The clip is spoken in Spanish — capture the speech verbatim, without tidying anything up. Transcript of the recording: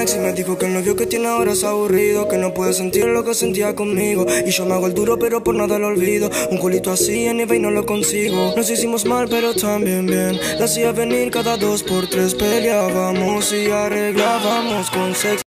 ex y me dijo que el novio que tiene ahora es aburrido, que no puede sentir lo que sentía conmigo. Y yo me hago el duro pero por nada lo olvido. Un culito así en eBay no lo consigo. Nos hicimos mal pero también bien. La hacía venir cada dos por tres, peleábamos y arreglábamos con sexo.